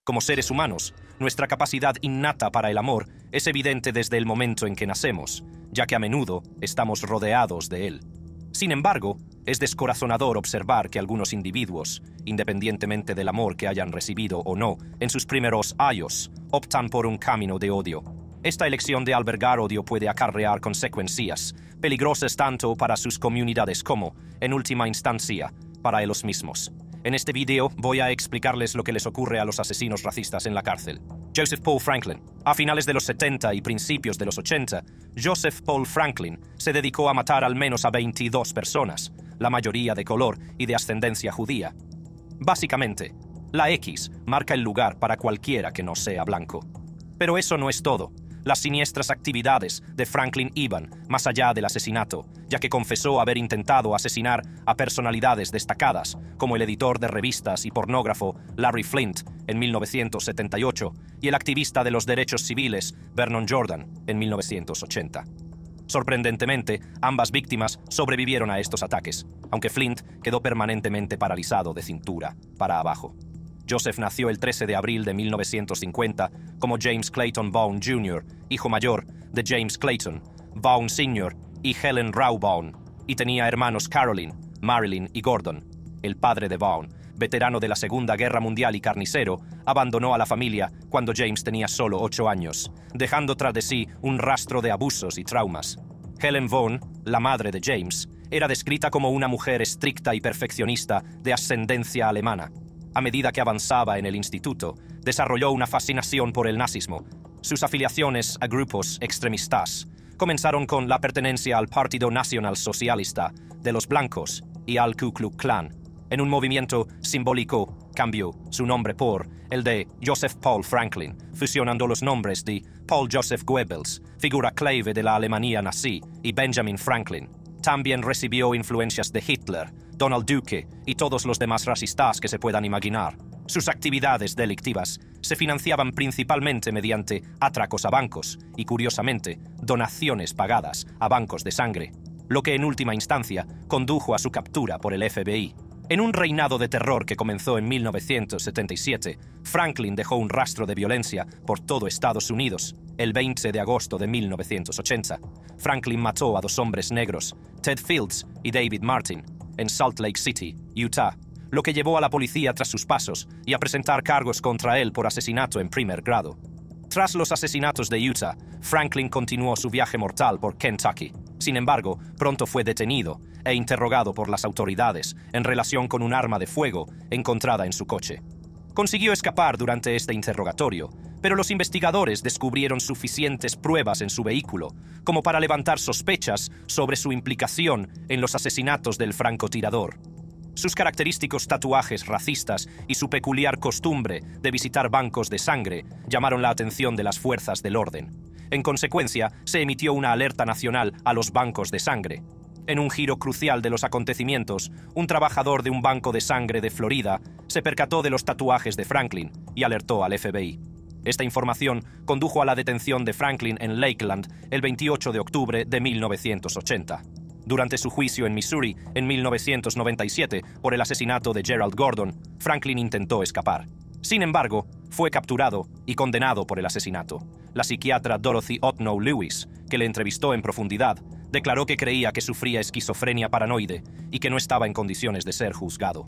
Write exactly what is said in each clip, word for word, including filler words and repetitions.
Como seres humanos, nuestra capacidad innata para el amor es evidente desde el momento en que nacemos, ya que a menudo estamos rodeados de él. Sin embargo, es descorazonador observar que algunos individuos, independientemente del amor que hayan recibido o no en sus primeros años, optan por un camino de odio. Esta elección de albergar odio puede acarrear consecuencias peligrosas tanto para sus comunidades como, en última instancia, para ellos mismos. En este video voy a explicarles lo que les ocurre a los asesinos racistas en la cárcel. Joseph Paul Franklin. A finales de los setenta y principios de los ochenta, Joseph Paul Franklin se dedicó a matar al menos a veintidós personas, la mayoría de color y de ascendencia judía. Básicamente, la X marca el lugar para cualquiera que no sea blanco. Pero eso no es todo. Las siniestras actividades de Franklin iban más allá del asesinato, ya que confesó haber intentado asesinar a personalidades destacadas, como el editor de revistas y pornógrafo Larry Flynt en mil novecientos setenta y ocho y el activista de los derechos civiles Vernon Jordan en mil novecientos ochenta. Sorprendentemente, ambas víctimas sobrevivieron a estos ataques, aunque Flynt quedó permanentemente paralizado de cintura para abajo. Joseph nació el trece de abril de mil novecientos cincuenta como James Clayton Vaughn junior, hijo mayor de James Clayton, Vaughn senior y Helen Rau Vaughn, y tenía hermanos Caroline, Marilyn y Gordon. El padre de Vaughn, veterano de la Segunda Guerra Mundial y carnicero, abandonó a la familia cuando James tenía solo ocho años, dejando tras de sí un rastro de abusos y traumas. Helen Vaughn, la madre de James, era descrita como una mujer estricta y perfeccionista de ascendencia alemana. A medida que avanzaba en el instituto, desarrolló una fascinación por el nazismo. Sus afiliaciones a grupos extremistas comenzaron con la pertenencia al Partido Nacional Socialista de los Blancos y al Ku Klux Klan. En un movimiento simbólico, cambió su nombre por el de Joseph Paul Franklin, fusionando los nombres de Paul Joseph Goebbels, figura clave de la Alemania nazi, y Benjamin Franklin. También recibió influencias de Hitler, Donald Duke y todos los demás racistas que se puedan imaginar. Sus actividades delictivas se financiaban principalmente mediante atracos a bancos y, curiosamente, donaciones pagadas a bancos de sangre, lo que en última instancia condujo a su captura por el F B I. En un reinado de terror que comenzó en mil novecientos setenta y siete, Franklin dejó un rastro de violencia por todo Estados Unidos. El veinte de agosto de mil novecientos ochenta, Franklin mató a dos hombres negros, Ted Fields y David Martin, en Salt Lake City, Utah, lo que llevó a la policía tras sus pasos y a presentar cargos contra él por asesinato en primer grado. Tras los asesinatos de Utah, Franklin continuó su viaje mortal por Kentucky. Sin embargo, pronto fue detenido e interrogado por las autoridades en relación con un arma de fuego encontrada en su coche. Consiguió escapar durante este interrogatorio, pero los investigadores descubrieron suficientes pruebas en su vehículo como para levantar sospechas sobre su implicación en los asesinatos del francotirador. Sus característicos tatuajes racistas y su peculiar costumbre de visitar bancos de sangre llamaron la atención de las fuerzas del orden. En consecuencia, se emitió una alerta nacional a los bancos de sangre. En un giro crucial de los acontecimientos, un trabajador de un banco de sangre de Florida se percató de los tatuajes de Franklin y alertó al F B I. Esta información condujo a la detención de Franklin en Lakeland el veintiocho de octubre de mil novecientos ochenta. Durante su juicio en Missouri en mil novecientos noventa y siete por el asesinato de Gerald Gordon, Franklin intentó escapar. Sin embargo, fue capturado y condenado por el asesinato. La psiquiatra Dorothy Otno Lewis, que le entrevistó en profundidad, declaró que creía que sufría esquizofrenia paranoide y que no estaba en condiciones de ser juzgado.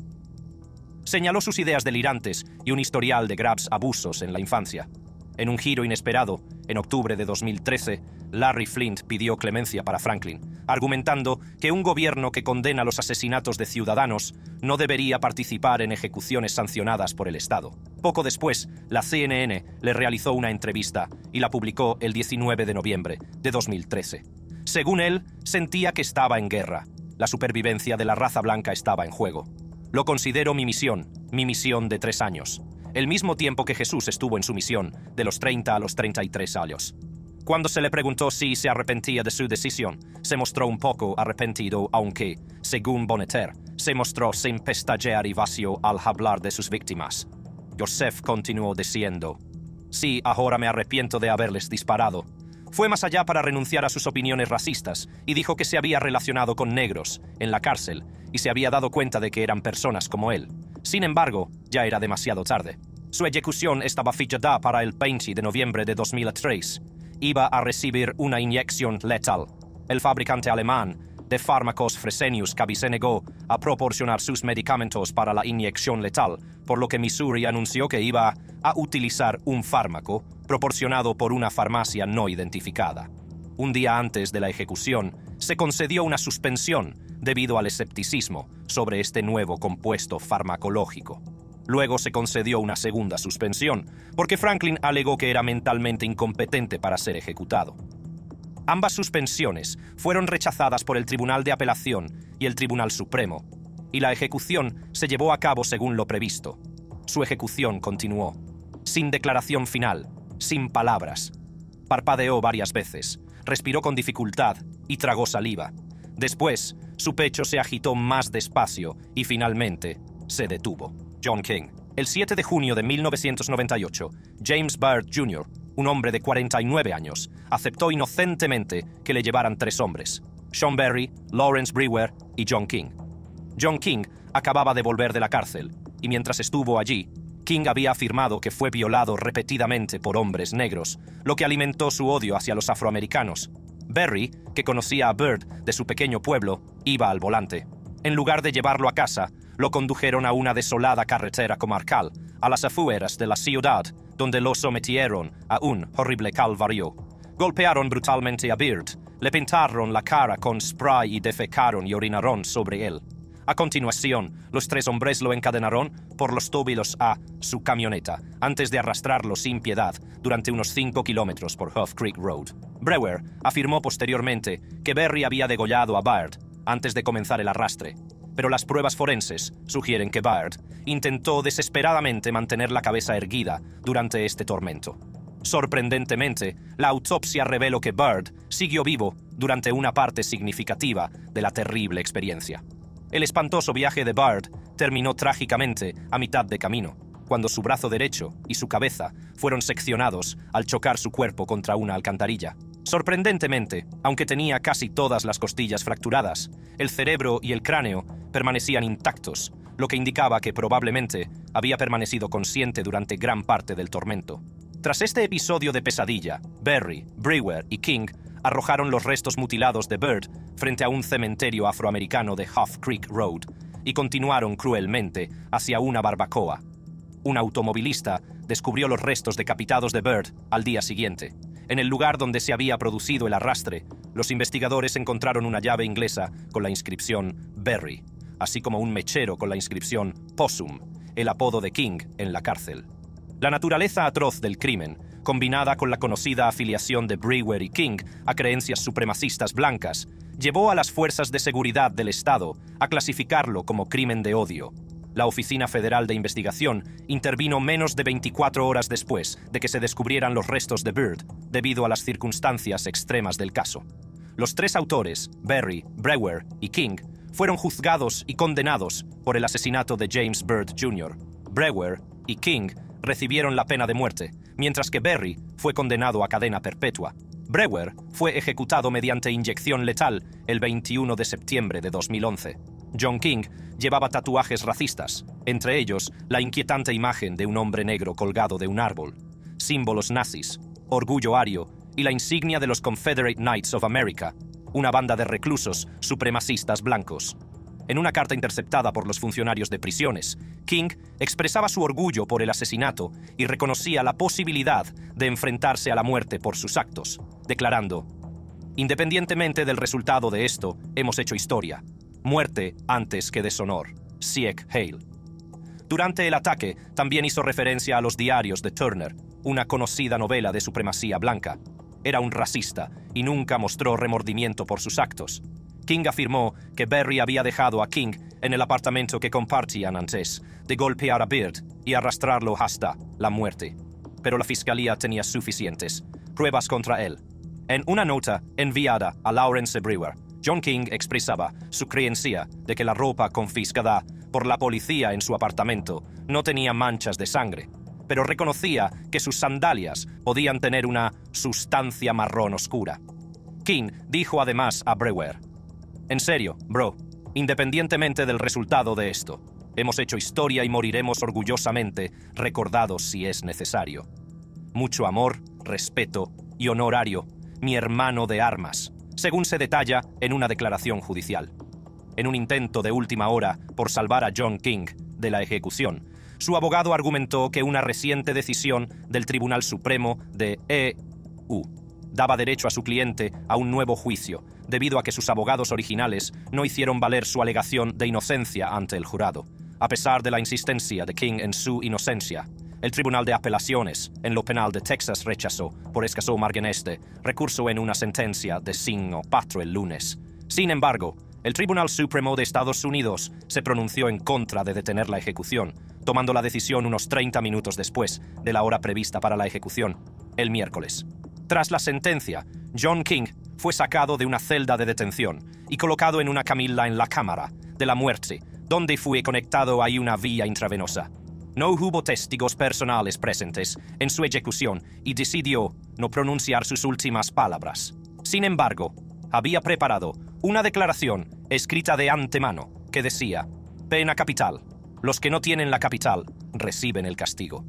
Señaló sus ideas delirantes y un historial de graves abusos en la infancia. En un giro inesperado, en octubre de dos mil trece, Larry Flynt pidió clemencia para Franklin, argumentando que un gobierno que condena los asesinatos de ciudadanos no debería participar en ejecuciones sancionadas por el Estado. Poco después, la C N N le realizó una entrevista y la publicó el diecinueve de noviembre de dos mil trece. Según él, sentía que estaba en guerra. La supervivencia de la raza blanca estaba en juego. Lo considero mi misión, mi misión de tres años. El mismo tiempo que Jesús estuvo en su misión, de los treinta a los treinta y tres años. Cuando se le preguntó si se arrepentía de su decisión, se mostró un poco arrepentido, aunque, según Bonneter, se mostró sin pestañear y vacío al hablar de sus víctimas. Joseph continuó diciendo: «Sí, ahora me arrepiento de haberles disparado». Fue más allá para renunciar a sus opiniones racistas y dijo que se había relacionado con negros en la cárcel y se había dado cuenta de que eran personas como él. Sin embargo, ya era demasiado tarde. Su ejecución estaba fijada para el veinte de noviembre de dos mil tres. Iba a recibir una inyección letal. El fabricante alemán de fármacos Fresenius Kabi se negó a proporcionar sus medicamentos para la inyección letal, por lo que Missouri anunció que iba a utilizar un fármaco proporcionado por una farmacia no identificada. Un día antes de la ejecución, se concedió una suspensión debido al escepticismo sobre este nuevo compuesto farmacológico. Luego se concedió una segunda suspensión, porque Franklin alegó que era mentalmente incompetente para ser ejecutado. Ambas suspensiones fueron rechazadas por el Tribunal de Apelación y el Tribunal Supremo, y la ejecución se llevó a cabo según lo previsto. Su ejecución continuó, sin declaración final, sin palabras. Parpadeó varias veces, respiró con dificultad y tragó saliva. Después, su pecho se agitó más despacio y finalmente se detuvo. John King. El siete de junio de mil novecientos noventa y ocho, James Byrd junior, un hombre de cuarenta y nueve años, aceptó inocentemente que le llevaran tres hombres: Sean Berry, Lawrence Brewer y John King. John King acababa de volver de la cárcel, y mientras estuvo allí, King había afirmado que fue violado repetidamente por hombres negros, lo que alimentó su odio hacia los afroamericanos. Berry, que conocía a Byrd de su pequeño pueblo, iba al volante. En lugar de llevarlo a casa, lo condujeron a una desolada carretera comarcal, a las afueras de la ciudad, donde lo sometieron a un horrible calvario. Golpearon brutalmente a Byrd, le pintaron la cara con spray y defecaron y orinaron sobre él. A continuación, los tres hombres lo encadenaron por los tobillos a su camioneta, antes de arrastrarlo sin piedad durante unos cinco kilómetros por Huff Creek Road. Brewer afirmó posteriormente que Berry había degollado a Byrd antes de comenzar el arrastre, pero las pruebas forenses sugieren que Byrd intentó desesperadamente mantener la cabeza erguida durante este tormento. Sorprendentemente, la autopsia reveló que Byrd siguió vivo durante una parte significativa de la terrible experiencia. El espantoso viaje de Byrd terminó trágicamente a mitad de camino, cuando su brazo derecho y su cabeza fueron seccionados al chocar su cuerpo contra una alcantarilla. Sorprendentemente, aunque tenía casi todas las costillas fracturadas, el cerebro y el cráneo permanecían intactos, lo que indicaba que probablemente había permanecido consciente durante gran parte del tormento. Tras este episodio de pesadilla, Berry, Brewer y King arrojaron los restos mutilados de Byrd frente a un cementerio afroamericano de Huff Creek Road y continuaron cruelmente hacia una barbacoa. Un automovilista descubrió los restos decapitados de Byrd al día siguiente. En el lugar donde se había producido el arrastre, los investigadores encontraron una llave inglesa con la inscripción Berry, así como un mechero con la inscripción Possum, el apodo de King en la cárcel. La naturaleza atroz del crimen, combinada con la conocida afiliación de Brewer y King a creencias supremacistas blancas, llevó a las fuerzas de seguridad del Estado a clasificarlo como crimen de odio. La Oficina Federal de Investigación intervino menos de veinticuatro horas después de que se descubrieran los restos de Byrd, debido a las circunstancias extremas del caso. Los tres autores, Berry, Brewer y King, fueron juzgados y condenados por el asesinato de James Byrd junior Brewer y King recibieron la pena de muerte, mientras que Berry fue condenado a cadena perpetua. Brewer fue ejecutado mediante inyección letal el veintiuno de septiembre de dos mil once. John King llevaba tatuajes racistas, entre ellos la inquietante imagen de un hombre negro colgado de un árbol, símbolos nazis, orgullo ario y la insignia de los Confederate Knights of America, una banda de reclusos supremacistas blancos. En una carta interceptada por los funcionarios de prisiones, King expresaba su orgullo por el asesinato y reconocía la posibilidad de enfrentarse a la muerte por sus actos, declarando: "Independientemente del resultado de esto, hemos hecho historia. Muerte antes que deshonor. Sieg Heil". Durante el ataque, también hizo referencia a los diarios de Turner, una conocida novela de supremacía blanca. Era un racista y nunca mostró remordimiento por sus actos. King afirmó que Berry había dejado a King en el apartamento que compartían antes de golpear a Byrd y arrastrarlo hasta la muerte. Pero la fiscalía tenía suficientes pruebas contra él. En una nota enviada a Lawrence Brewer, John King expresaba su creencia de que la ropa confiscada por la policía en su apartamento no tenía manchas de sangre, pero reconocía que sus sandalias podían tener una sustancia marrón oscura. King dijo además a Brewer: "En serio, bro, independientemente del resultado de esto, Hemos hecho historia y moriremos orgullosamente, recordados si es necesario. Mucho amor, respeto y honorario, mi hermano de armas, según se detalla en una declaración judicial. En un intento de última hora por salvar a John King de la ejecución, su abogado argumentó que una reciente decisión del Tribunal Supremo de E U daba derecho a su cliente a un nuevo juicio, debido a que sus abogados originales no hicieron valer su alegación de inocencia ante el jurado. A pesar de la insistencia de King en su inocencia, el Tribunal de Apelaciones en lo penal de Texas rechazó, por escaso margen este, recurso en una sentencia de cinco cuatro el lunes. Sin embargo, el Tribunal Supremo de Estados Unidos se pronunció en contra de detener la ejecución, tomando la decisión unos treinta minutos después de la hora prevista para la ejecución, el miércoles. Tras la sentencia, John King fue sacado de una celda de detención y colocado en una camilla en la cámara de la muerte, donde fue conectado a una vía intravenosa. No hubo testigos personales presentes en su ejecución y decidió no pronunciar sus últimas palabras. Sin embargo, había preparado una declaración escrita de antemano que decía: pena capital. Los que no tienen la capital reciben el castigo.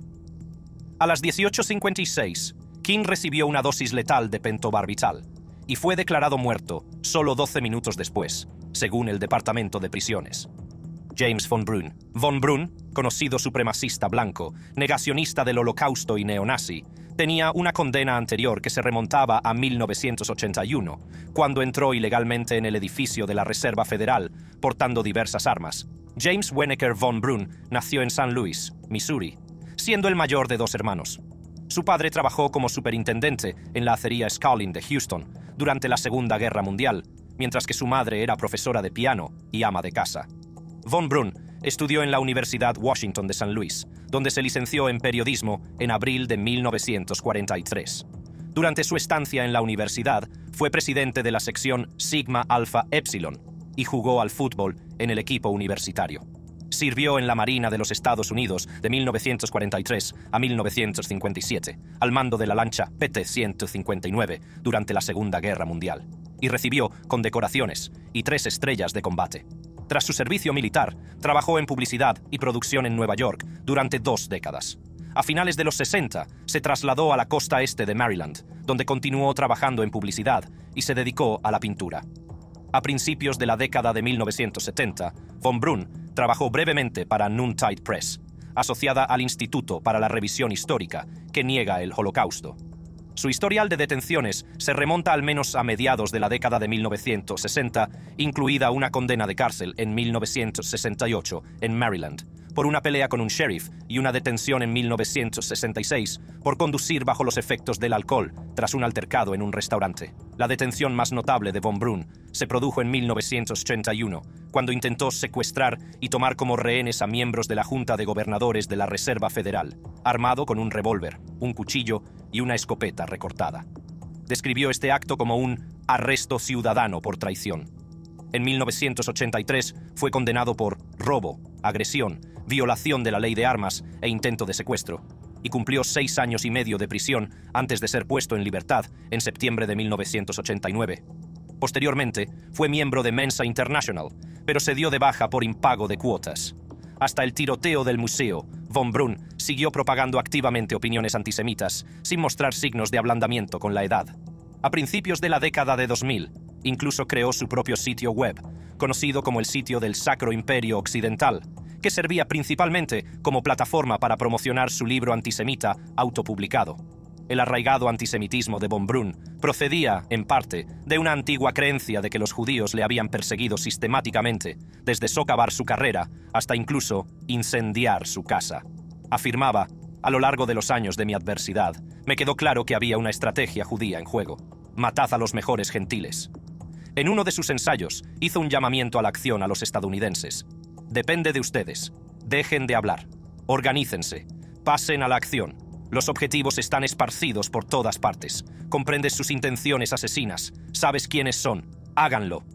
A las dieciocho cincuenta y seis, King recibió una dosis letal de pentobarbital y fue declarado muerto solo doce minutos después, según el Departamento de Prisiones. James von Brunn. Von Brunn, conocido supremacista blanco, negacionista del Holocausto y neonazi, tenía una condena anterior que se remontaba a mil novecientos ochenta y uno, cuando entró ilegalmente en el edificio de la Reserva Federal, portando diversas armas. James Wenneker von Brunn nació en Saint Louis, Missouri, siendo el mayor de dos hermanos. Su padre trabajó como superintendente en la acería Scarlin de Houston durante la Segunda Guerra Mundial, mientras que su madre era profesora de piano y ama de casa. Von Brunn estudió en la Universidad Washington de Saint Louis, donde se licenció en periodismo en abril de mil novecientos cuarenta y tres. Durante su estancia en la universidad, fue presidente de la sección Sigma Alpha Epsilon y jugó al fútbol en el equipo universitario. Sirvió en la Marina de los Estados Unidos de mil novecientos cuarenta y tres a mil novecientos cincuenta y siete, al mando de la lancha P T ciento cincuenta y nueve durante la Segunda Guerra Mundial, y recibió condecoraciones y tres estrellas de combate. Tras su servicio militar, trabajó en publicidad y producción en Nueva York durante dos décadas. A finales de los sesenta, se trasladó a la costa este de Maryland, donde continuó trabajando en publicidad y se dedicó a la pintura. A principios de la década de mil novecientos setenta, von Brunn trabajó brevemente para Noontide Press, asociada al Instituto para la Revisión Histórica, que niega el Holocausto. Su historial de detenciones se remonta al menos a mediados de la década de mil novecientos sesenta, incluida una condena de cárcel en mil novecientos sesenta y ocho en Maryland, por una pelea con un sheriff y una detención en mil novecientos sesenta y seis por conducir bajo los efectos del alcohol tras un altercado en un restaurante. La detención más notable de von Brunn se produjo en mil novecientos ochenta y uno, cuando intentó secuestrar y tomar como rehenes a miembros de la Junta de Gobernadores de la Reserva Federal, armado con un revólver, un cuchillo y una escopeta recortada. Describió este acto como un arresto ciudadano por traición. En mil novecientos ochenta y tres fue condenado por robo, agresión, violación de la ley de armas e intento de secuestro, y cumplió seis años y medio de prisión antes de ser puesto en libertad en septiembre de mil novecientos ochenta y nueve. Posteriormente, fue miembro de Mensa International, pero se dio de baja por impago de cuotas. Hasta el tiroteo del museo, von Brunn siguió propagando activamente opiniones antisemitas, sin mostrar signos de ablandamiento con la edad. A principios de la década de dos mil, incluso creó su propio sitio web, conocido como el sitio del Sacro Imperio Occidental, que servía principalmente como plataforma para promocionar su libro antisemita autopublicado. El arraigado antisemitismo de von Brunn procedía, en parte, de una antigua creencia de que los judíos le habían perseguido sistemáticamente, desde socavar su carrera hasta incluso incendiar su casa. Afirmaba: a lo largo de los años de mi adversidad, me quedó claro que había una estrategia judía en juego. Matad a los mejores gentiles. En uno de sus ensayos, hizo un llamamiento a la acción a los estadounidenses. Depende de ustedes. Dejen de hablar. Organícense. Pasen a la acción. Los objetivos están esparcidos por todas partes. Comprendes sus intenciones asesinas. Sabes quiénes son. Háganlo.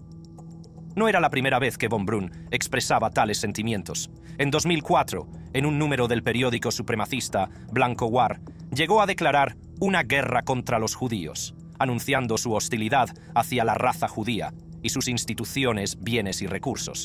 No era la primera vez que von Brunn expresaba tales sentimientos. En dos mil cuatro, en un número del periódico supremacista Blanco War, llegó a declarar una guerra contra los judíos, anunciando su hostilidad hacia la raza judía y sus instituciones, bienes y recursos.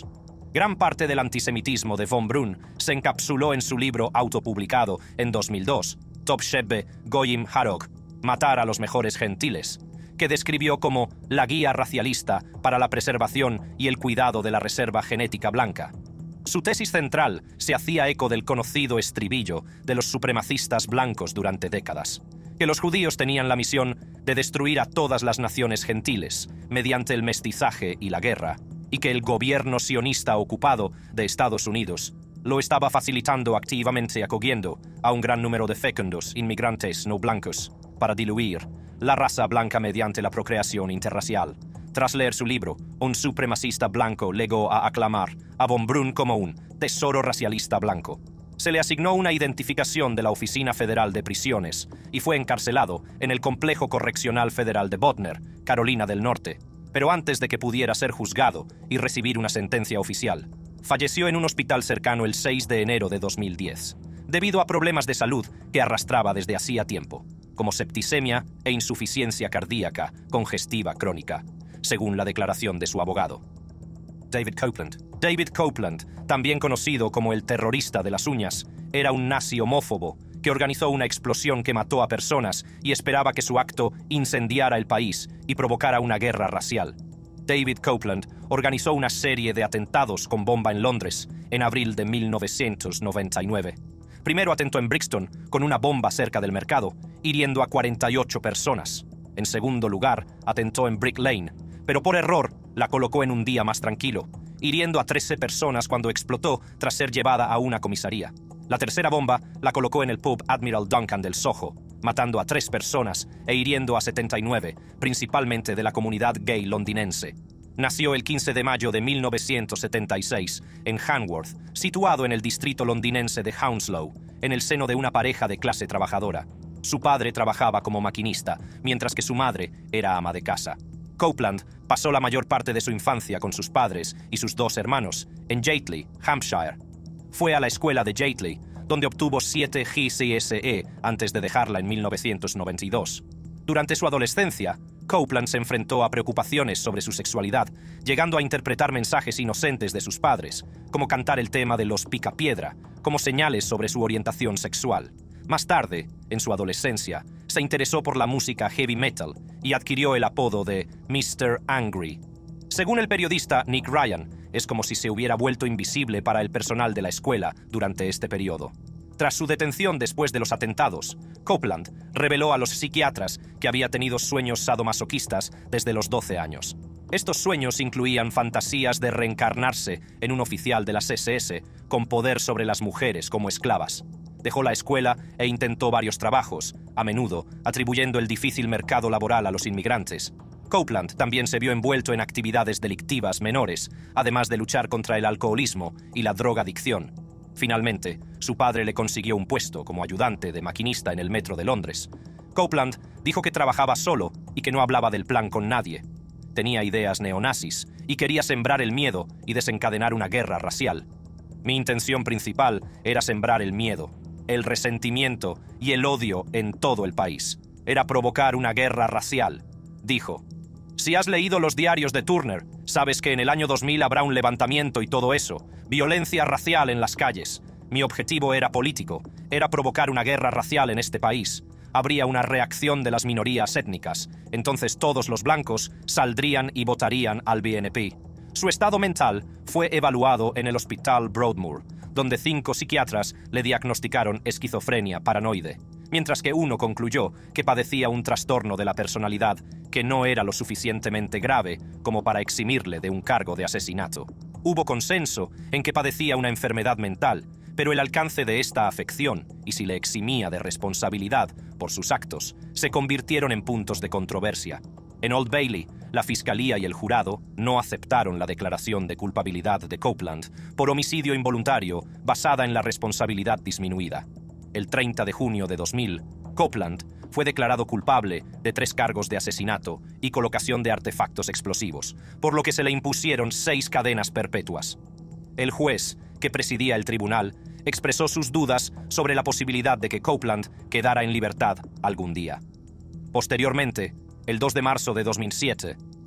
Gran parte del antisemitismo de von Brunn se encapsuló en su libro autopublicado en dos mil dos, Top Shebbe Goyim Harog, Matar a los mejores gentiles, que describió como la guía racialista para la preservación y el cuidado de la reserva genética blanca. Su tesis central se hacía eco del conocido estribillo de los supremacistas blancos durante décadas, que los judíos tenían la misión de destruir a todas las naciones gentiles mediante el mestizaje y la guerra, y que el gobierno sionista ocupado de Estados Unidos lo estaba facilitando activamente acogiendo a un gran número de fecundos inmigrantes no blancos para diluir la raza blanca mediante la procreación interracial. Tras leer su libro, un supremacista blanco llegó a aclamar a von Brunn como un tesoro racialista blanco. Se le asignó una identificación de la Oficina Federal de Prisiones y fue encarcelado en el Complejo Correccional Federal de Butner, Carolina del Norte, pero antes de que pudiera ser juzgado y recibir una sentencia oficial. Falleció en un hospital cercano el seis de enero de dos mil diez, debido a problemas de salud que arrastraba desde hacía tiempo, como septicemia e insuficiencia cardíaca congestiva crónica, según la declaración de su abogado. David Copeland. David Copeland, también conocido como el terrorista de las uñas, era un nazi homófobo que organizó una explosión que mató a personas y esperaba que su acto incendiara el país y provocara una guerra racial. David Copeland organizó una serie de atentados con bomba en Londres en abril de mil novecientos noventa y nueve. Primero atentó en Brixton con una bomba cerca del mercado, hiriendo a cuarenta y ocho personas. En segundo lugar, atentó en Brick Lane, pero por error la colocó en un día más tranquilo, hiriendo a trece personas cuando explotó tras ser llevada a una comisaría. La tercera bomba la colocó en el pub Admiral Duncan del Soho, matando a tres personas e hiriendo a setenta y nueve, principalmente de la comunidad gay londinense. Nació el quince de mayo de mil novecientos setenta y seis en Hanworth, situado en el distrito londinense de Hounslow, en el seno de una pareja de clase trabajadora. Su padre trabajaba como maquinista, mientras que su madre era ama de casa. Copeland pasó la mayor parte de su infancia con sus padres y sus dos hermanos en Yateley, Hampshire. Fue a la escuela de Yateley, donde obtuvo siete G C S E antes de dejarla en mil novecientos noventa y dos. Durante su adolescencia, Copeland se enfrentó a preocupaciones sobre su sexualidad, llegando a interpretar mensajes inocentes de sus padres, como cantar el tema de los Picapiedra, como señales sobre su orientación sexual. Más tarde, en su adolescencia, se interesó por la música heavy metal y adquirió el apodo de mister Angry. Según el periodista Nick Ryan, es como si se hubiera vuelto invisible para el personal de la escuela durante este periodo. Tras su detención después de los atentados, Copeland reveló a los psiquiatras que había tenido sueños sadomasoquistas desde los doce años. Estos sueños incluían fantasías de reencarnarse en un oficial de las ese ese con poder sobre las mujeres como esclavas. Dejó la escuela e intentó varios trabajos, a menudo atribuyendo el difícil mercado laboral a los inmigrantes. Copeland también se vio envuelto en actividades delictivas menores, además de luchar contra el alcoholismo y la drogadicción. Finalmente, su padre le consiguió un puesto como ayudante de maquinista en el metro de Londres. Copeland dijo que trabajaba solo y que no hablaba del plan con nadie. Tenía ideas neonazis y quería sembrar el miedo y desencadenar una guerra racial. Mi intención principal era sembrar el miedo, el resentimiento y el odio en todo el país. Era provocar una guerra racial, dijo. Si has leído los diarios de Turner, sabes que en el año dos mil habrá un levantamiento y todo eso, violencia racial en las calles. Mi objetivo era político, era provocar una guerra racial en este país. Habría una reacción de las minorías étnicas, entonces todos los blancos saldrían y votarían al B N P. Su estado mental fue evaluado en el Hospital Broadmoor, donde cinco psiquiatras le diagnosticaron esquizofrenia paranoide, mientras que uno concluyó que padecía un trastorno de la personalidad que no era lo suficientemente grave como para eximirle de un cargo de asesinato. Hubo consenso en que padecía una enfermedad mental, pero el alcance de esta afección, y si le eximía de responsabilidad por sus actos, se convirtieron en puntos de controversia. En Old Bailey, la fiscalía y el jurado no aceptaron la declaración de culpabilidad de Copeland por homicidio involuntario basada en la responsabilidad disminuida. El treinta de junio de dos mil, Copeland fue declarado culpable de tres cargos de asesinato y colocación de artefactos explosivos, por lo que se le impusieron seis cadenas perpetuas. El juez, que presidía el tribunal, expresó sus dudas sobre la posibilidad de que Copeland quedara en libertad algún día. Posteriormente, el dos de marzo de dos mil siete,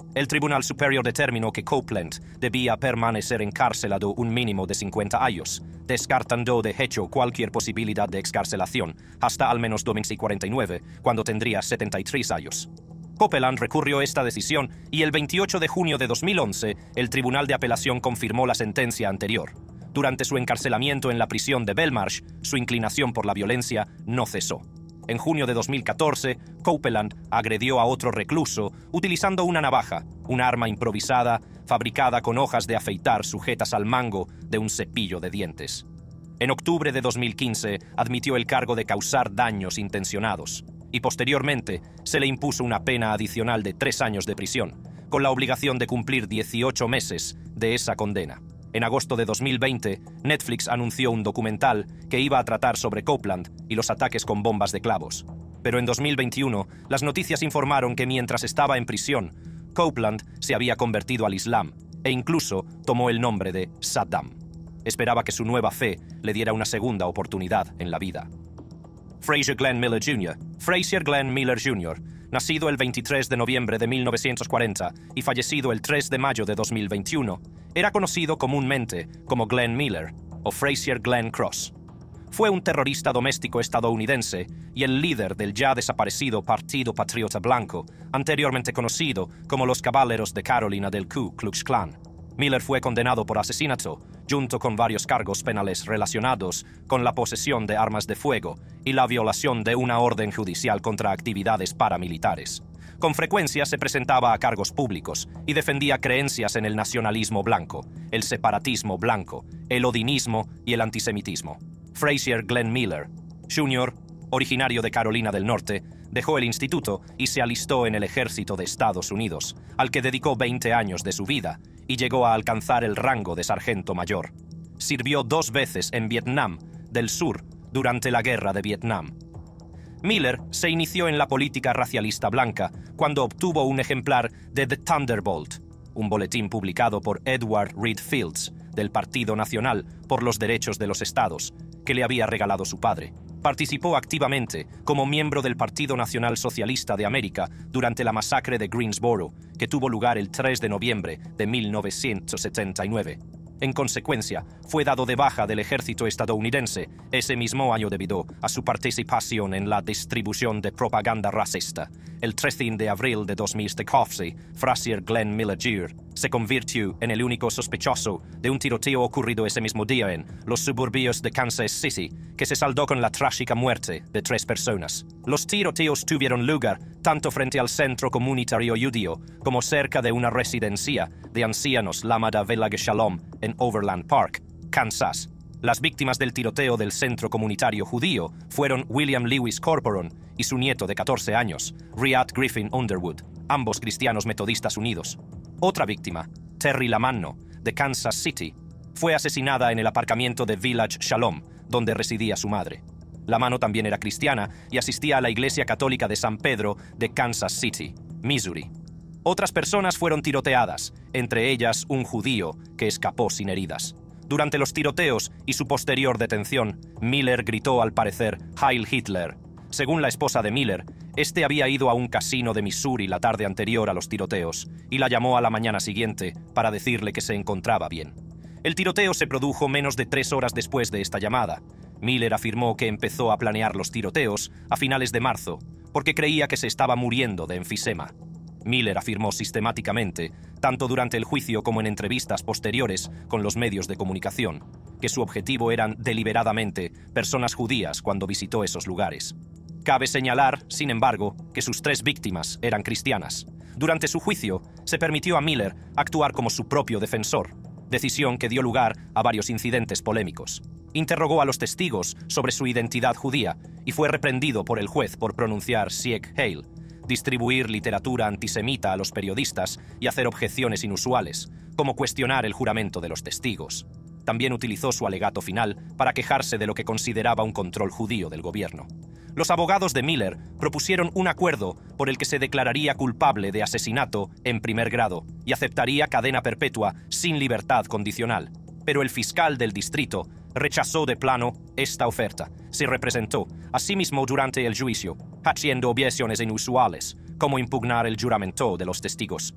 El Tribunal Superior determinó que Copeland debía permanecer encarcelado un mínimo de cincuenta años, descartando de hecho cualquier posibilidad de excarcelación hasta al menos dos mil cuarenta y nueve, cuando tendría setenta y tres años. Copeland recurrió esta decisión y el veintiocho de junio de dos mil once el Tribunal de Apelación confirmó la sentencia anterior. Durante su encarcelamiento en la prisión de Belmarsh, su inclinación por la violencia no cesó. En junio de dos mil catorce, Copeland agredió a otro recluso utilizando una navaja, un arma improvisada fabricada con hojas de afeitar sujetas al mango de un cepillo de dientes. En octubre de dos mil quince admitió el cargo de causar daños intencionados y posteriormente se le impuso una pena adicional de tres años de prisión, con la obligación de cumplir dieciocho meses de esa condena. En agosto de dos mil veinte, Netflix anunció un documental que iba a tratar sobre Copeland y los ataques con bombas de clavos. Pero en dos mil veintiuno, las noticias informaron que mientras estaba en prisión, Copeland se había convertido al Islam e incluso tomó el nombre de Saddam. Esperaba que su nueva fe le diera una segunda oportunidad en la vida. Frazier Glenn Miller junior Frazier Glenn Miller junior, nacido el veintitrés de noviembre de mil novecientos cuarenta y fallecido el tres de mayo de dos mil veintiuno, era conocido comúnmente como Glenn Miller o Frazier Glenn Cross. Fue un terrorista doméstico estadounidense y el líder del ya desaparecido Partido Patriota Blanco, anteriormente conocido como los Caballeros de Carolina del Ku Klux Klan. Miller fue condenado por asesinato, junto con varios cargos penales relacionados con la posesión de armas de fuego y la violación de una orden judicial contra actividades paramilitares. Con frecuencia se presentaba a cargos públicos y defendía creencias en el nacionalismo blanco, el separatismo blanco, el odinismo y el antisemitismo. Frazier Glenn Miller junior, originario de Carolina del Norte, dejó el instituto y se alistó en el ejército de Estados Unidos, al que dedicó veinte años de su vida, y llegó a alcanzar el rango de sargento mayor. Sirvió dos veces en Vietnam del Sur durante la Guerra de Vietnam. Miller se inició en la política racialista blanca cuando obtuvo un ejemplar de The Thunderbolt, un boletín publicado por Edward Reed Fields, del Partido Nacional por los Derechos de los Estados, que le había regalado su padre. Participó activamente como miembro del Partido Nacional Socialista de América durante la masacre de Greensboro, que tuvo lugar el tres de noviembre de mil novecientos setenta y nueve. En consecuencia, fue dado de baja del ejército estadounidense ese mismo año debido a su participación en la distribución de propaganda racista. El trece de abril de dos mil catorce, Frazier Glenn Miller junior se convirtió en el único sospechoso de un tiroteo ocurrido ese mismo día en los suburbios de Kansas City, que se saldó con la trágica muerte de tres personas. Los tiroteos tuvieron lugar tanto frente al centro comunitario judío como cerca de una residencia de ancianos llamada Village Shalom en Overland Park, Kansas. Las víctimas del tiroteo del centro comunitario judío fueron William Lewis Corporon y su nieto de catorce años, Riyad Griffin Underwood, ambos cristianos metodistas unidos. Otra víctima, Terry Lamanno, de Kansas City, fue asesinada en el aparcamiento de Village Shalom, donde residía su madre. Lamanno también era cristiana y asistía a la Iglesia Católica de San Pedro de Kansas City, Missouri. Otras personas fueron tiroteadas, entre ellas un judío que escapó sin heridas. Durante los tiroteos y su posterior detención, Miller gritó al parecer «Heil Hitler». Según la esposa de Miller, este había ido a un casino de Missouri la tarde anterior a los tiroteos y la llamó a la mañana siguiente para decirle que se encontraba bien. El tiroteo se produjo menos de tres horas después de esta llamada. Miller afirmó que empezó a planear los tiroteos a finales de marzo porque creía que se estaba muriendo de enfisema. Miller afirmó sistemáticamente, tanto durante el juicio como en entrevistas posteriores con los medios de comunicación, que su objetivo eran deliberadamente personas judías cuando visitó esos lugares. Cabe señalar, sin embargo, que sus tres víctimas eran cristianas. Durante su juicio, se permitió a Miller actuar como su propio defensor, decisión que dio lugar a varios incidentes polémicos. Interrogó a los testigos sobre su identidad judía y fue reprendido por el juez por pronunciar Sieg Heil, distribuir literatura antisemita a los periodistas y hacer objeciones inusuales, como cuestionar el juramento de los testigos. También utilizó su alegato final para quejarse de lo que consideraba un control judío del gobierno. Los abogados de Miller propusieron un acuerdo por el que se declararía culpable de asesinato en primer grado y aceptaría cadena perpetua sin libertad condicional. Pero el fiscal del distrito rechazó de plano esta oferta. Se representó asimismo durante el juicio, haciendo objeciones inusuales, como impugnar el juramento de los testigos.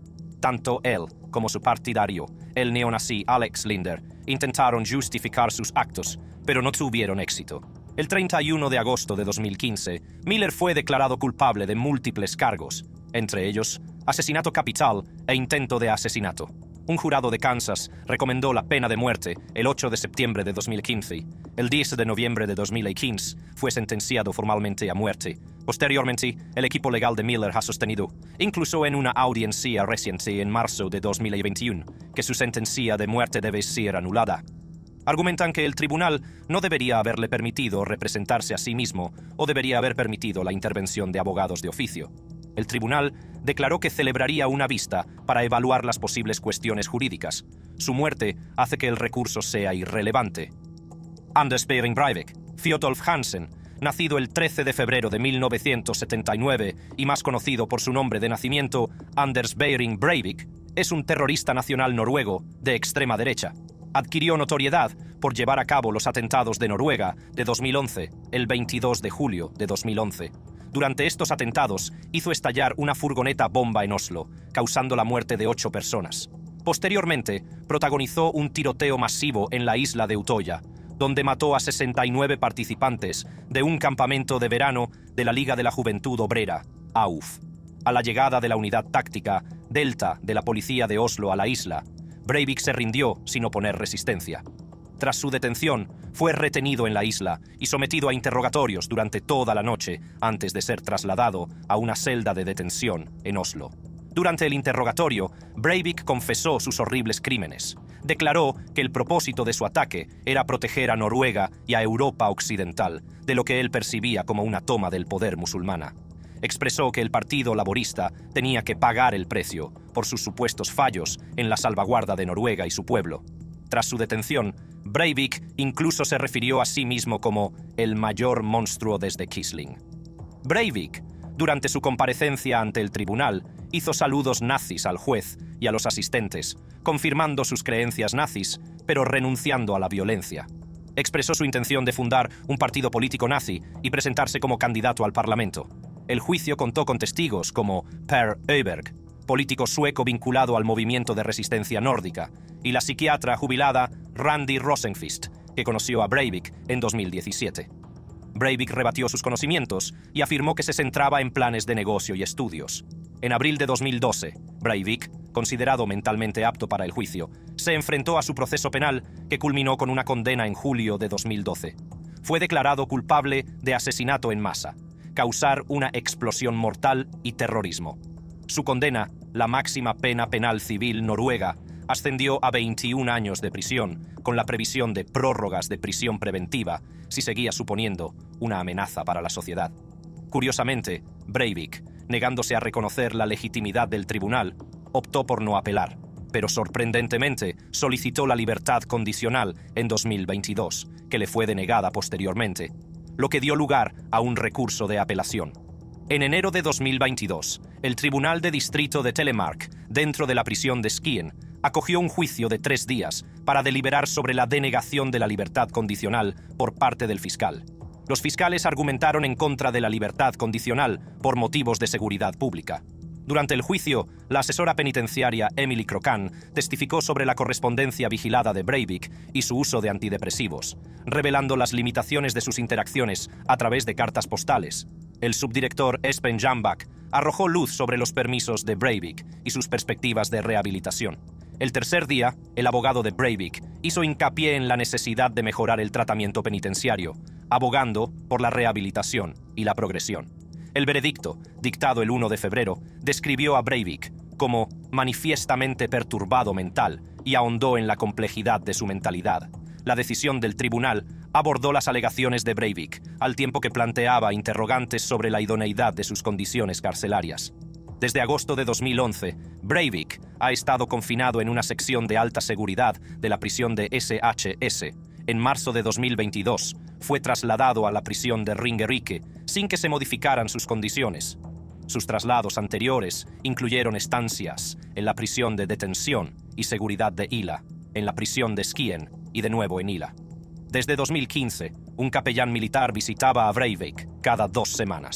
Tanto él como su partidario, el neonazi Alex Linder, intentaron justificar sus actos, pero no tuvieron éxito. El treinta y uno de agosto de dos mil quince, Miller fue declarado culpable de múltiples cargos, entre ellos asesinato capital e intento de asesinato. Un jurado de Kansas recomendó la pena de muerte el ocho de septiembre de dos mil quince. El diez de noviembre de dos mil quince fue sentenciado formalmente a muerte. Posteriormente, el equipo legal de Miller ha sostenido, incluso en una audiencia reciente en marzo de dos mil veintiuno, que su sentencia de muerte debe ser anulada. Argumentan que el tribunal no debería haberle permitido representarse a sí mismo o debería haber permitido la intervención de abogados de oficio. El tribunal declaró que celebraría una vista para evaluar las posibles cuestiones jurídicas. Su muerte hace que el recurso sea irrelevante. Anders Behring Breivik, Fridtjof Hansen, nacido el trece de febrero de mil novecientos setenta y nueve y más conocido por su nombre de nacimiento, Anders Behring Breivik, es un terrorista nacional noruego de extrema derecha. Adquirió notoriedad por llevar a cabo los atentados de Noruega de dos mil once, el veintidós de julio de dos mil once. Durante estos atentados, hizo estallar una furgoneta bomba en Oslo, causando la muerte de ocho personas. Posteriormente, protagonizó un tiroteo masivo en la isla de Utoya, donde mató a sesenta y nueve participantes de un campamento de verano de la Liga de la Juventud Obrera, A U F. A la llegada de la unidad táctica Delta de la policía de Oslo a la isla, Breivik se rindió sin oponer resistencia. Tras su detención, fue retenido en la isla y sometido a interrogatorios durante toda la noche antes de ser trasladado a una celda de detención en Oslo. Durante el interrogatorio, Breivik confesó sus horribles crímenes. Declaró que el propósito de su ataque era proteger a Noruega y a Europa Occidental de lo que él percibía como una toma del poder musulmana. Expresó que el Partido Laborista tenía que pagar el precio por sus supuestos fallos en la salvaguarda de Noruega y su pueblo. Tras su detención, Breivik incluso se refirió a sí mismo como el mayor monstruo desde Quisling. Breivik, durante su comparecencia ante el tribunal, hizo saludos nazis al juez y a los asistentes, confirmando sus creencias nazis, pero renunciando a la violencia. Expresó su intención de fundar un partido político nazi y presentarse como candidato al Parlamento. El juicio contó con testigos como Per Öberg, político sueco vinculado al movimiento de resistencia nórdica, y la psiquiatra jubilada Randi Rosenqvist, que conoció a Breivik en dos mil diecisiete. Breivik rebatió sus conocimientos y afirmó que se centraba en planes de negocio y estudios. En abril de dos mil doce, Breivik, considerado mentalmente apto para el juicio, se enfrentó a su proceso penal, que culminó con una condena en julio de dos mil doce. Fue declarado culpable de asesinato en masa, causar una explosión mortal y terrorismo. Su condena, la máxima pena penal civil noruega, ascendió a veintiún años de prisión, con la previsión de prórrogas de prisión preventiva si seguía suponiendo una amenaza para la sociedad. Curiosamente, Breivik, negándose a reconocer la legitimidad del tribunal, optó por no apelar, pero sorprendentemente solicitó la libertad condicional en dos mil veintidós, que le fue denegada posteriormente, lo que dio lugar a un recurso de apelación. En enero de dos mil veintidós, el Tribunal de Distrito de Telemark, dentro de la prisión de Skien, acogió un juicio de tres días para deliberar sobre la denegación de la libertad condicional por parte del fiscal. Los fiscales argumentaron en contra de la libertad condicional por motivos de seguridad pública. Durante el juicio, la asesora penitenciaria Emily Crocan testificó sobre la correspondencia vigilada de Breivik y su uso de antidepresivos, revelando las limitaciones de sus interacciones a través de cartas postales. El subdirector Espen Jambak arrojó luz sobre los permisos de Breivik y sus perspectivas de rehabilitación. El tercer día, el abogado de Breivik hizo hincapié en la necesidad de mejorar el tratamiento penitenciario, abogando por la rehabilitación y la progresión. El veredicto, dictado el uno de febrero, describió a Breivik como manifiestamente perturbado mental y ahondó en la complejidad de su mentalidad. La decisión del tribunal abordó las alegaciones de Breivik, al tiempo que planteaba interrogantes sobre la idoneidad de sus condiciones carcelarias. Desde agosto de dos mil once, Breivik ha estado confinado en una sección de alta seguridad de la prisión de S H S. En marzo de dos mil veintidós, fue trasladado a la prisión de Ringerike sin que se modificaran sus condiciones. Sus traslados anteriores incluyeron estancias en la prisión de detención y seguridad de Ila, en la prisión de Skien y de nuevo en Ila. Desde dos mil quince, un capellán militar visitaba a Breivik cada dos semanas.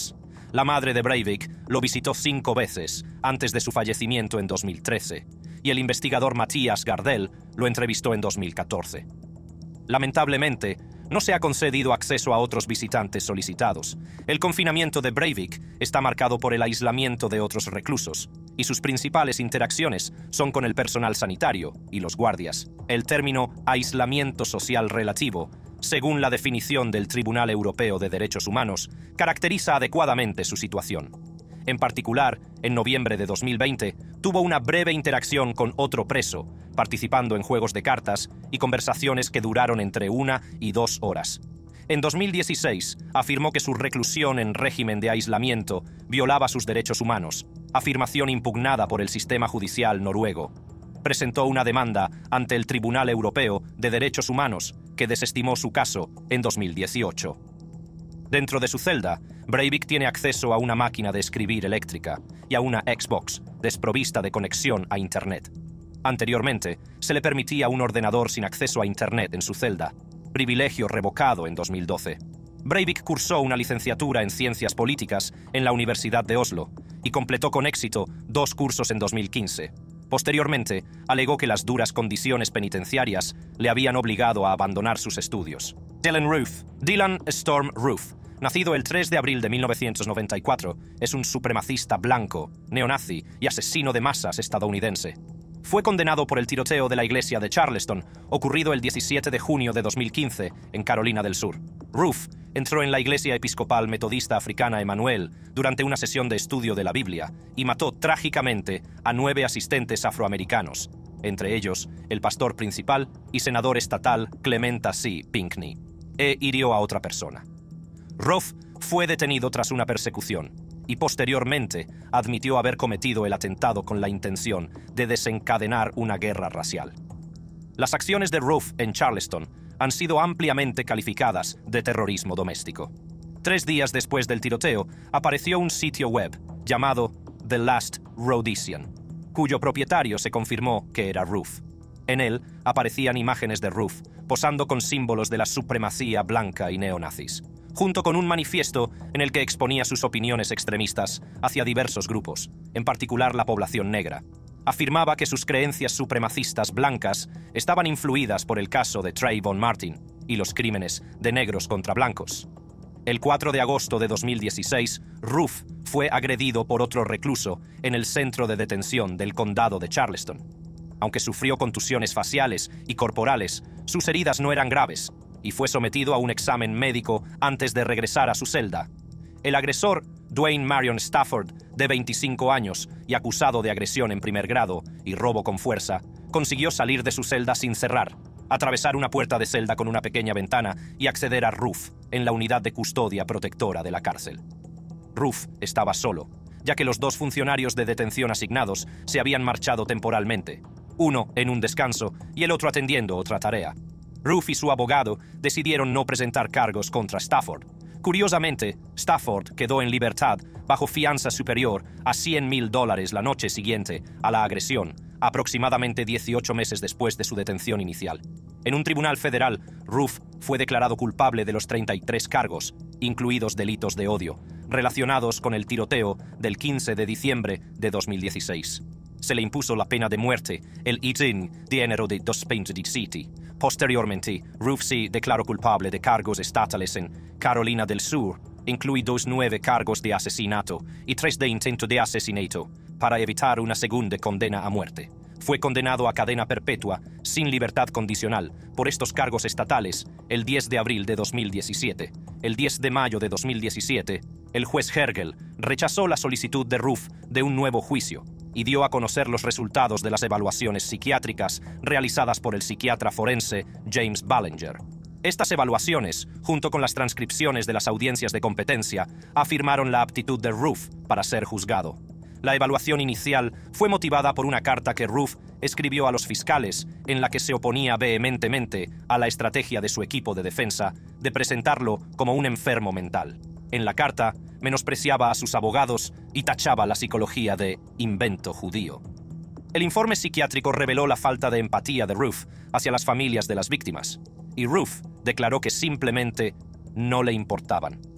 la madre de Breivik lo visitó cinco veces antes de su fallecimiento en dos mil trece, y el investigador Matías Gardel lo entrevistó en dos mil catorce. Lamentablemente, no se ha concedido acceso a otros visitantes solicitados. El confinamiento de Breivik está marcado por el aislamiento de otros reclusos, y sus principales interacciones son con el personal sanitario y los guardias. El término aislamiento social relativo, según la definición del Tribunal Europeo de Derechos Humanos, caracteriza adecuadamente su situación. En particular, en noviembre de dos mil veinte, tuvo una breve interacción con otro preso, participando en juegos de cartas y conversaciones que duraron entre una y dos horas. En dos mil dieciséis, afirmó que su reclusión en régimen de aislamiento violaba sus derechos humanos, afirmación impugnada por el sistema judicial noruego. Presentó una demanda ante el Tribunal Europeo de Derechos Humanos, que desestimó su caso en dos mil dieciocho. Dentro de su celda, Breivik tiene acceso a una máquina de escribir eléctrica y a una Xbox desprovista de conexión a Internet. Anteriormente, se le permitía un ordenador sin acceso a Internet en su celda, privilegio revocado en dos mil doce. Breivik cursó una licenciatura en Ciencias Políticas en la Universidad de Oslo y completó con éxito dos cursos en dos mil quince. Posteriormente, alegó que las duras condiciones penitenciarias le habían obligado a abandonar sus estudios. Dylan Roof. Dylan Storm Roof, nacido el tres de abril de mil novecientos noventa y cuatro, es un supremacista blanco, neonazi y asesino de masas estadounidense. Fue condenado por el tiroteo de la iglesia de Charleston, ocurrido el diecisiete de junio de dos mil quince en Carolina del Sur. Roof entró en la iglesia episcopal metodista africana Emanuel durante una sesión de estudio de la Biblia y mató trágicamente a nueve asistentes afroamericanos, entre ellos el pastor principal y senador estatal Clementa C. Pinckney, e hirió a otra persona. Roof fue detenido tras una persecución y posteriormente admitió haber cometido el atentado con la intención de desencadenar una guerra racial. Las acciones de Roof en Charleston han sido ampliamente calificadas de terrorismo doméstico. Tres días después del tiroteo, apareció un sitio web llamado The Last Rhodesian, cuyo propietario se confirmó que era Roof. En él aparecían imágenes de Roof posando con símbolos de la supremacía blanca y neonazis, junto con un manifiesto en el que exponía sus opiniones extremistas hacia diversos grupos, en particular la población negra. Afirmaba que sus creencias supremacistas blancas estaban influidas por el caso de Trayvon Martin y los crímenes de negros contra blancos. El cuatro de agosto de dos mil dieciséis, Roof fue agredido por otro recluso en el centro de detención del condado de Charleston. Aunque sufrió contusiones faciales y corporales, sus heridas no eran graves y fue sometido a un examen médico antes de regresar a su celda. El agresor, Dwayne Marion Stafford, de veinticinco años y acusado de agresión en primer grado y robo con fuerza, consiguió salir de su celda sin cerrar, atravesar una puerta de celda con una pequeña ventana y acceder a Roof en la unidad de custodia protectora de la cárcel. Roof estaba solo, ya que los dos funcionarios de detención asignados se habían marchado temporalmente, uno en un descanso y el otro atendiendo otra tarea. Roof y su abogado decidieron no presentar cargos contra Stafford. Curiosamente, Stafford quedó en libertad bajo fianza superior a cien mil dólares la noche siguiente a la agresión, aproximadamente dieciocho meses después de su detención inicial. En un tribunal federal, Roof fue declarado culpable de los treinta y tres cargos, incluidos delitos de odio, relacionados con el tiroteo del quince de diciembre de dos mil dieciséis. Se le impuso la pena de muerte el diecinueve de enero de dos mil diecisiete. Posteriormente, Roof se declaró culpable de cargos estatales en Carolina del Sur, incluidos nueve cargos de asesinato y tres de intento de asesinato, para evitar una segunda condena a muerte. Fue condenado a cadena perpetua, sin libertad condicional, por estos cargos estatales el diez de abril de dos mil diecisiete. El diez de mayo de dos mil diecisiete, el juez Hergel rechazó la solicitud de Roof de un nuevo juicio y dio a conocer los resultados de las evaluaciones psiquiátricas realizadas por el psiquiatra forense James Ballinger. Estas evaluaciones, junto con las transcripciones de las audiencias de competencia, afirmaron la aptitud de Roof para ser juzgado. La evaluación inicial fue motivada por una carta que Roof escribió a los fiscales en la que se oponía vehementemente a la estrategia de su equipo de defensa de presentarlo como un enfermo mental. En la carta, menospreciaba a sus abogados y tachaba la psicología de invento judío. El informe psiquiátrico reveló la falta de empatía de Roof hacia las familias de las víctimas, y Roof declaró que simplemente no le importaban.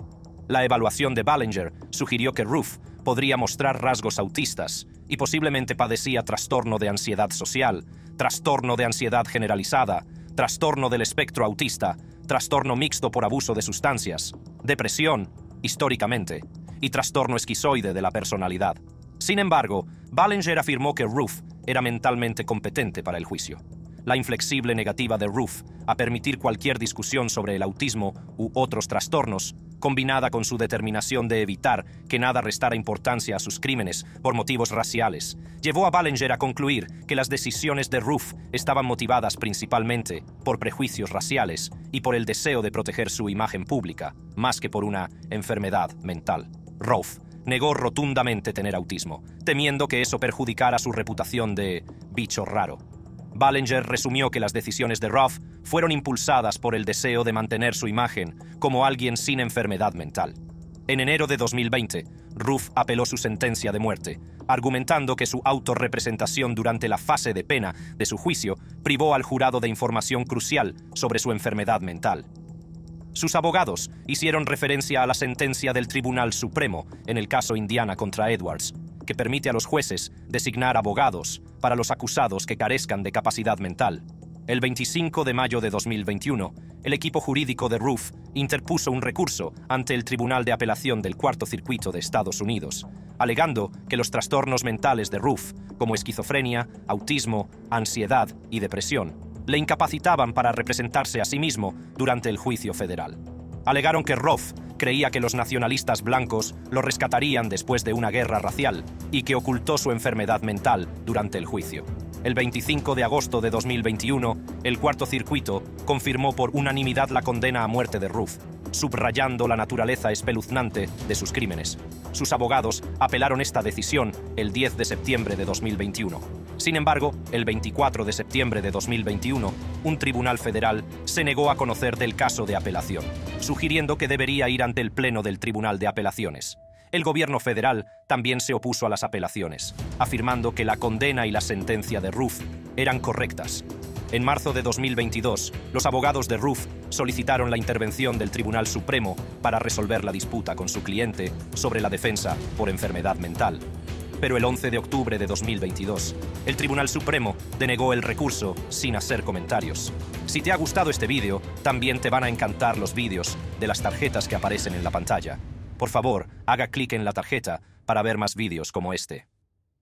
La evaluación de Ballinger sugirió que Roof podría mostrar rasgos autistas y posiblemente padecía trastorno de ansiedad social, trastorno de ansiedad generalizada, trastorno del espectro autista, trastorno mixto por abuso de sustancias, depresión, históricamente, y trastorno esquizoide de la personalidad. Sin embargo, Ballinger afirmó que Roof era mentalmente competente para el juicio. La inflexible negativa de Roof a permitir cualquier discusión sobre el autismo u otros trastornos, combinada con su determinación de evitar que nada restara importancia a sus crímenes por motivos raciales, llevó a Ballinger a concluir que las decisiones de Roof estaban motivadas principalmente por prejuicios raciales y por el deseo de proteger su imagen pública, más que por una enfermedad mental. Roof negó rotundamente tener autismo, temiendo que eso perjudicara su reputación de bicho raro. Ballinger resumió que las decisiones de Roof fueron impulsadas por el deseo de mantener su imagen como alguien sin enfermedad mental. En enero de dos mil veinte, Roof apeló su sentencia de muerte, argumentando que su autorrepresentación durante la fase de pena de su juicio privó al jurado de información crucial sobre su enfermedad mental. Sus abogados hicieron referencia a la sentencia del Tribunal Supremo en el caso Indiana contra Edwards, que permite a los jueces designar abogados para los acusados que carezcan de capacidad mental. El veinticinco de mayo de dos mil veintiuno, el equipo jurídico de Roof interpuso un recurso ante el Tribunal de Apelación del Cuarto Circuito de Estados Unidos, alegando que los trastornos mentales de Roof, como esquizofrenia, autismo, ansiedad y depresión, le incapacitaban para representarse a sí mismo durante el juicio federal. Alegaron que Roof creía que los nacionalistas blancos lo rescatarían después de una guerra racial y que ocultó su enfermedad mental durante el juicio. El veinticinco de agosto de dos mil veintiuno, el Cuarto Circuito confirmó por unanimidad la condena a muerte de Roof, subrayando la naturaleza espeluznante de sus crímenes. Sus abogados apelaron esta decisión el diez de septiembre de dos mil veintiuno. Sin embargo, el veinticuatro de septiembre de dos mil veintiuno, un tribunal federal se negó a conocer del caso de apelación, sugiriendo que debería ir ante el Pleno del Tribunal de Apelaciones. El gobierno federal también se opuso a las apelaciones, afirmando que la condena y la sentencia de Roof eran correctas. En marzo de dos mil veintidós, los abogados de Roof solicitaron la intervención del Tribunal Supremo para resolver la disputa con su cliente sobre la defensa por enfermedad mental. Pero el once de octubre de dos mil veintidós, el Tribunal Supremo denegó el recurso sin hacer comentarios. Si te ha gustado este vídeo, también te van a encantar los vídeos de las tarjetas que aparecen en la pantalla. Por favor, haga clic en la tarjeta para ver más vídeos como este.